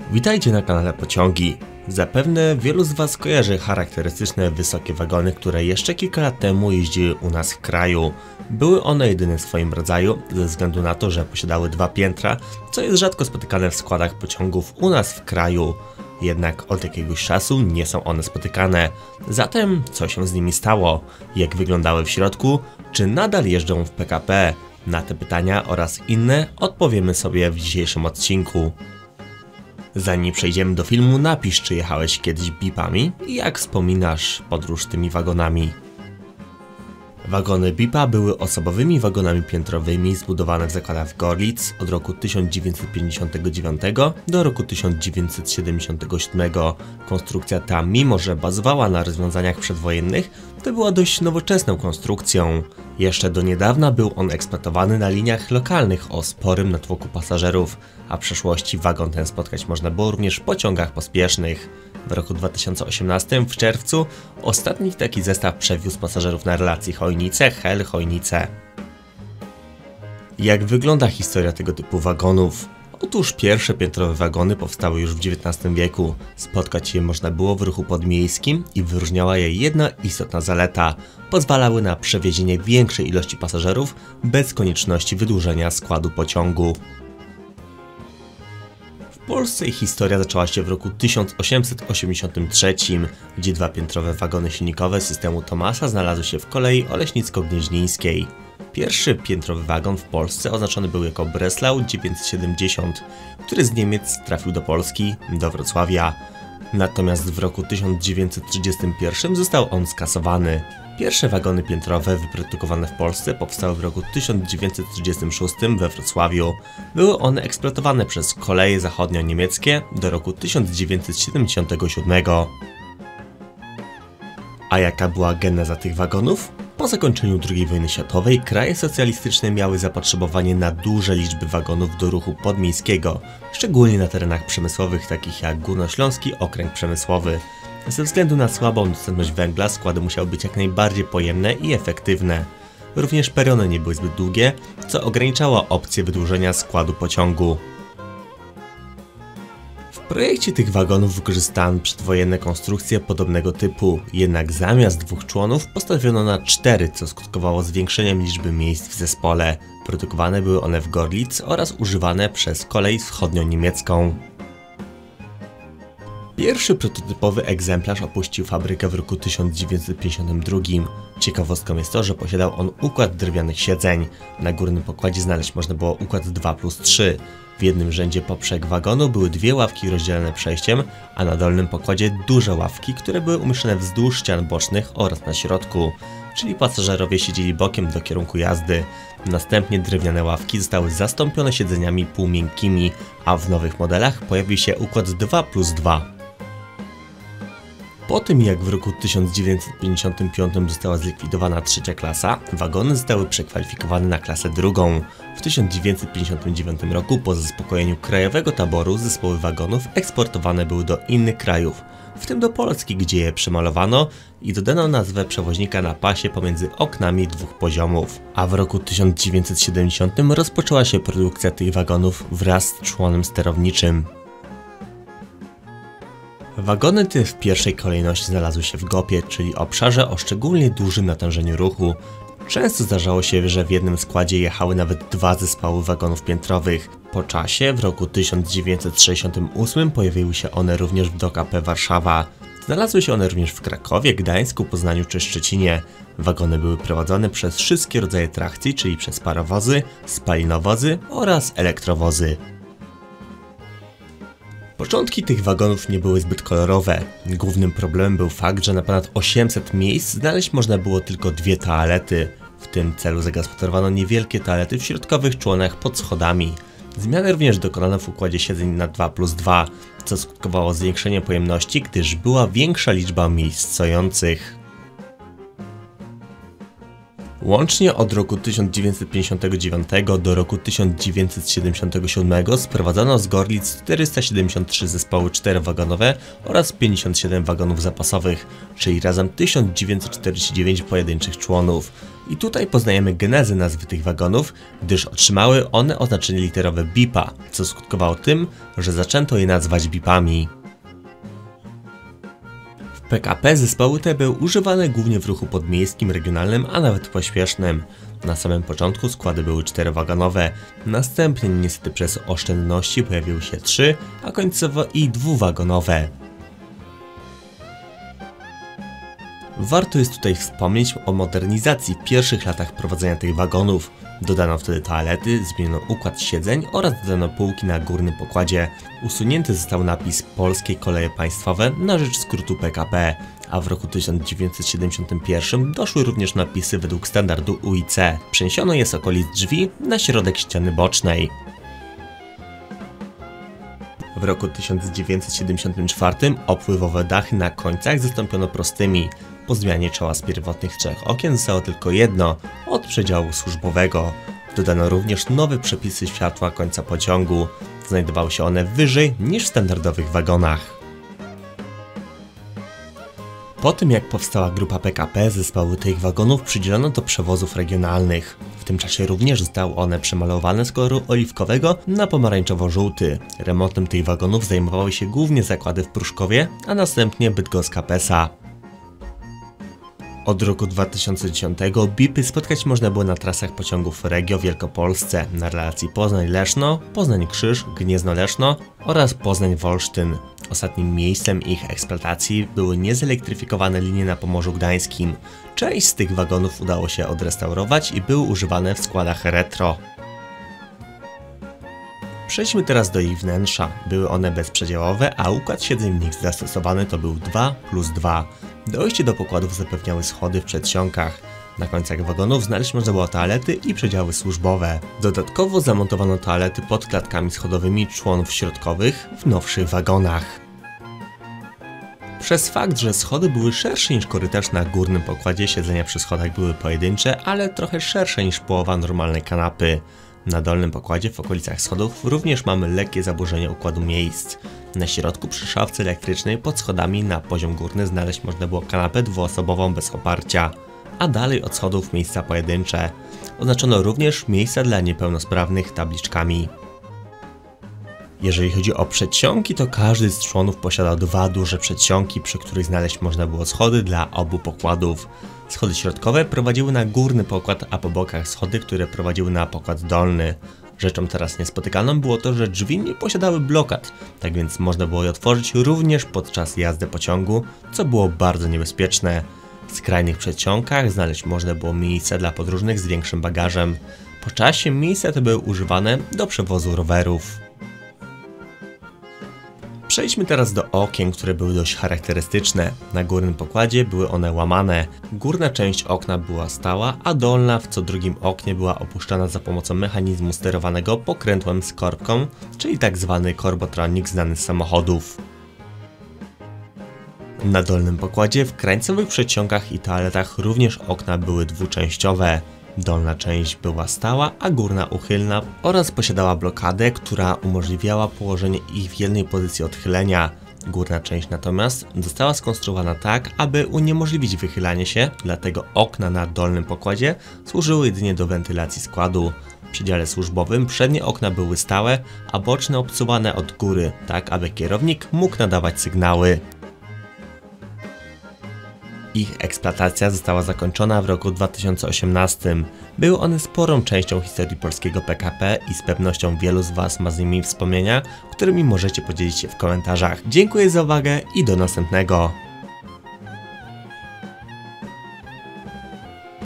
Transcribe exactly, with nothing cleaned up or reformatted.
Witajcie na kanale Pociągi. Zapewne wielu z Was kojarzy charakterystyczne wysokie wagony, które jeszcze kilka lat temu jeździły u nas w kraju. Były one jedyne w swoim rodzaju, ze względu na to, że posiadały dwa piętra, co jest rzadko spotykane w składach pociągów u nas w kraju. Jednak od jakiegoś czasu nie są one spotykane. Zatem co się z nimi stało? Jak wyglądały w środku? Czy nadal jeżdżą w P K P? Na te pytania oraz inne odpowiemy sobie w dzisiejszym odcinku. Zanim przejdziemy do filmu, napisz, czy jechałeś kiedyś bipami i jak wspominasz podróż tymi wagonami. Wagony bipa były osobowymi wagonami piętrowymi zbudowane w zakładach w Görlitz od roku tysiąc dziewięćset pięćdziesiątego dziewiątego do roku tysiąc dziewięćset siedemdziesiątego siódmego. Konstrukcja ta, mimo że bazowała na rozwiązaniach przedwojennych, to była dość nowoczesną konstrukcją. Jeszcze do niedawna był on eksploatowany na liniach lokalnych o sporym natłoku pasażerów, a w przeszłości wagon ten spotkać można było również w pociągach pospiesznych. W roku dwa tysiące osiemnastym w czerwcu ostatni taki zestaw przewiózł pasażerów na relacji Chojnice-Hel-Chojnice. Jak wygląda historia tego typu wagonów? Otóż pierwsze piętrowe wagony powstały już w dziewiętnastym wieku. Spotkać je można było w ruchu podmiejskim i wyróżniała je jedna istotna zaleta. Pozwalały na przewiezienie większej ilości pasażerów bez konieczności wydłużenia składu pociągu. W Polsce ich historia zaczęła się w roku tysiąc osiemset osiemdziesiątym trzecim, gdzie dwa piętrowe wagony silnikowe systemu Thomasa znalazły się w kolei Oleśnicko-Gnieźnieńskiej. Pierwszy piętrowy wagon w Polsce oznaczony był jako Breslau dziewięćset siedemdziesiąt, który z Niemiec trafił do Polski, do Wrocławia. Natomiast w roku tysiąc dziewięćset trzydziestym pierwszym został on skasowany. Pierwsze wagony piętrowe wyprodukowane w Polsce powstały w roku tysiąc dziewięćset trzydziestym szóstym we Wrocławiu. Były one eksploatowane przez koleje zachodnio-niemieckie do roku tysiąc dziewięćset siedemdziesiątego siódmego. A jaka była geneza tych wagonów? Po zakończeniu drugiej wojny światowej kraje socjalistyczne miały zapotrzebowanie na duże liczby wagonów do ruchu podmiejskiego, szczególnie na terenach przemysłowych takich jak Górnośląski Okręg Przemysłowy. Ze względu na słabą dostępność węgla składy musiały być jak najbardziej pojemne i efektywne. Również perony nie były zbyt długie, co ograniczało opcję wydłużenia składu pociągu. W projekcie tych wagonów wykorzystano przedwojenne konstrukcje podobnego typu, jednak zamiast dwóch członów postawiono na cztery, co skutkowało zwiększeniem liczby miejsc w zespole. Produkowane były one w Görlitz oraz używane przez kolej wschodnio-niemiecką. Pierwszy prototypowy egzemplarz opuścił fabrykę w roku tysiąc dziewięćset pięćdziesiątym drugim. Ciekawostką jest to, że posiadał on układ drewnianych siedzeń. Na górnym pokładzie znaleźć można było układ dwa plus trzy. W jednym rzędzie poprzek wagonu były dwie ławki rozdzielone przejściem, a na dolnym pokładzie duże ławki, które były umieszczone wzdłuż ścian bocznych oraz na środku, czyli pasażerowie siedzieli bokiem do kierunku jazdy. Następnie drewniane ławki zostały zastąpione siedzeniami półmiękkimi, a w nowych modelach pojawił się układ dwa plus dwa. Po tym jak w roku tysiąc dziewięćset pięćdziesiątym piątym została zlikwidowana trzecia klasa, wagony zostały przekwalifikowane na klasę drugą. W tysiąc dziewięćset pięćdziesiątym dziewiątym roku po zaspokojeniu krajowego taboru zespoły wagonów eksportowane były do innych krajów, w tym do Polski, gdzie je przemalowano i dodano nazwę przewoźnika na pasie pomiędzy oknami dwóch poziomów. A w roku tysiąc dziewięćset siedemdziesiątym rozpoczęła się produkcja tych wagonów wraz z członem sterowniczym. Wagony te w pierwszej kolejności znalazły się w gopie, czyli obszarze o szczególnie dużym natężeniu ruchu. Często zdarzało się, że w jednym składzie jechały nawet dwa zespoły wagonów piętrowych. Po czasie, w roku tysiąc dziewięćset sześćdziesiątym ósmym pojawiły się one również w D K P Warszawa. Znalazły się one również w Krakowie, Gdańsku, Poznaniu czy Szczecinie. Wagony były prowadzone przez wszystkie rodzaje trakcji, czyli przez parowozy, spalinowozy oraz elektrowozy. Początki tych wagonów nie były zbyt kolorowe. Głównym problemem był fakt, że na ponad osiemset miejsc znaleźć można było tylko dwie toalety. W tym celu zagospodarowano niewielkie toalety w środkowych członach pod schodami. Zmiany również dokonano w układzie siedzeń na dwa plus dwa, co skutkowało zwiększeniem pojemności, gdyż była większa liczba miejsc stojących. Łącznie od roku tysiąc dziewięćset pięćdziesiątego dziewiątego do roku tysiąc dziewięćset siedemdziesiątego siódmego sprowadzono z Gorlic czterysta siedemdziesiąt trzy zespoły czterowagonowe oraz pięćdziesiąt siedem wagonów zapasowych, czyli razem tysiąc dziewięćset czterdzieści dziewięć pojedynczych członów. I tutaj poznajemy genezę nazwy tych wagonów, gdyż otrzymały one oznaczenie literowe B I P-a, co skutkowało tym, że zaczęto je nazywać B I P-ami. W P K P zespoły te były używane głównie w ruchu podmiejskim, regionalnym, a nawet pośpiesznym. Na samym początku składy były czterowagonowe, następnie niestety przez oszczędności pojawiły się trzy, a końcowo i dwuwagonowe. Warto jest tutaj wspomnieć o modernizacji w pierwszych latach prowadzenia tych wagonów. Dodano wtedy toalety, zmieniono układ siedzeń oraz dodano półki na górnym pokładzie. Usunięty został napis Polskie Koleje Państwowe na rzecz skrótu P K P, a w roku tysiąc dziewięćset siedemdziesiątym pierwszym doszły również napisy według standardu U I C. Przeniesiono je z okolic drzwi na środek ściany bocznej. W roku tysiąc dziewięćset siedemdziesiątym czwartym opływowe dachy na końcach zastąpiono prostymi. Po zmianie czoła z pierwotnych trzech okien zostało tylko jedno, od przedziału służbowego. Dodano również nowe przepisy światła końca pociągu. Znajdowały się one wyżej niż w standardowych wagonach. Po tym jak powstała grupa P K P, zespoły tych wagonów przydzielono do przewozów regionalnych. W tym czasie również zostały one przemalowane z koloru oliwkowego na pomarańczowo-żółty. Remontem tych wagonów zajmowały się głównie zakłady w Pruszkowie, a następnie bydgoska Pesa. Od roku dwa tysiące dziesiątego B I P-y spotkać można było na trasach pociągów Regio w Wielkopolsce na relacji Poznań-Leszno, Poznań-Krzyż, Gniezno-Leszno oraz Poznań-Wolsztyn. Ostatnim miejscem ich eksploatacji były niezelektryfikowane linie na Pomorzu Gdańskim. Część z tych wagonów udało się odrestaurować i były używane w składach retro. Przejdźmy teraz do ich wnętrza. Były one bezprzedziałowe, a układ siedzeń w nich zastosowany to był dwa plus dwa. Dojście do pokładów zapewniały schody w przedsionkach. Na końcach wagonów znaleźć można było toalety i przedziały służbowe. Dodatkowo zamontowano toalety pod klatkami schodowymi członów środkowych w nowszych wagonach. Przez fakt, że schody były szersze niż korytarz na górnym pokładzie, siedzenia przy schodach były pojedyncze, ale trochę szersze niż połowa normalnej kanapy. Na dolnym pokładzie w okolicach schodów również mamy lekkie zaburzenie układu miejsc. Na środku przy szafce elektrycznej pod schodami na poziom górny znaleźć można było kanapę dwuosobową bez oparcia, a dalej od schodów miejsca pojedyncze. Oznaczono również miejsca dla niepełnosprawnych tabliczkami. Jeżeli chodzi o przedsionki, to każdy z członów posiadał dwa duże przedsionki, przy których znaleźć można było schody dla obu pokładów. Schody środkowe prowadziły na górny pokład, a po bokach schody, które prowadziły na pokład dolny. Rzeczą teraz niespotykaną było to, że drzwi nie posiadały blokad, tak więc można było je otworzyć również podczas jazdy pociągu, co było bardzo niebezpieczne. W skrajnych przedsionkach znaleźć można było miejsca dla podróżnych z większym bagażem. Po czasie miejsca te były używane do przewozu rowerów. Przejdźmy teraz do okien, które były dość charakterystyczne. Na górnym pokładzie były one łamane. Górna część okna była stała, a dolna w co drugim oknie była opuszczana za pomocą mechanizmu sterowanego pokrętłem z korbką, czyli tak zwany korbotronik znany z samochodów. Na dolnym pokładzie w krańcowych przedsionkach i toaletach również okna były dwuczęściowe. Dolna część była stała, a górna uchylna oraz posiadała blokadę, która umożliwiała położenie ich w jednej pozycji odchylenia. Górna część natomiast została skonstruowana tak, aby uniemożliwić wychylanie się, dlatego okna na dolnym pokładzie służyły jedynie do wentylacji składu. W przedziale służbowym przednie okna były stałe, a boczne obsuwane od góry, tak aby kierownik mógł nadawać sygnały. Ich eksploatacja została zakończona w roku dwa tysiące osiemnastym. Były one sporą częścią historii polskiego P K P i z pewnością wielu z Was ma z nimi wspomnienia, którymi możecie podzielić się w komentarzach. Dziękuję za uwagę i do następnego.